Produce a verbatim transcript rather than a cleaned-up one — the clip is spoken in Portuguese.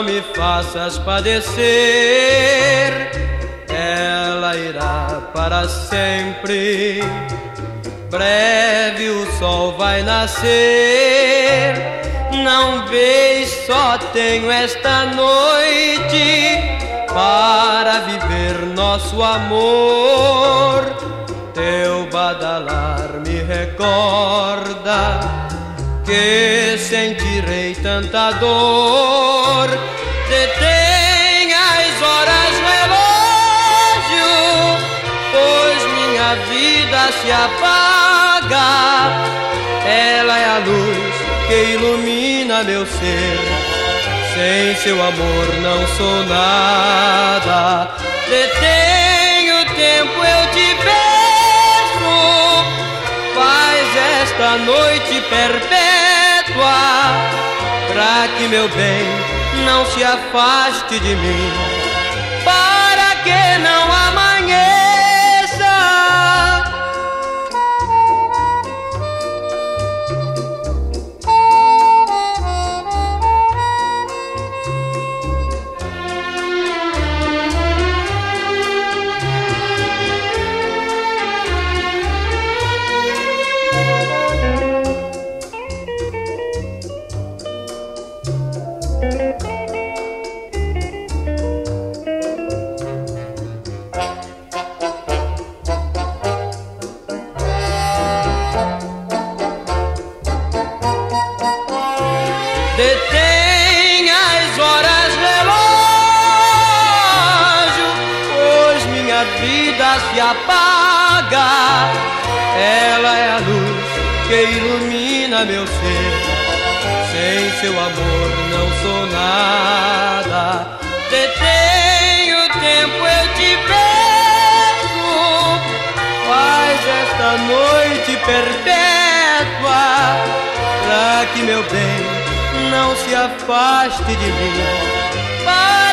me faças padecer, ela irá para sempre. Breve o sol vai nascer, não vês, só tenho esta noite para viver nosso amor. Teu badalar me recorda que sentirei tanta dor. Detém as horas, relógio, pois minha vida se apaga. Ela é a luz que ilumina meu ser, sem seu amor não sou nada. Detém o tempo, eu te peço, faz esta noite perpétua, pra que meu bem não se afaste de mim, para que não amanheça. Detém as horas, relógio, pois minha vida se apaga. Ela é a luz que ilumina meu ser, sem seu amor não sou nada. Detém o tempo, eu te peço, faz esta noite perpétua, pra que meu bem não se afaste de mim.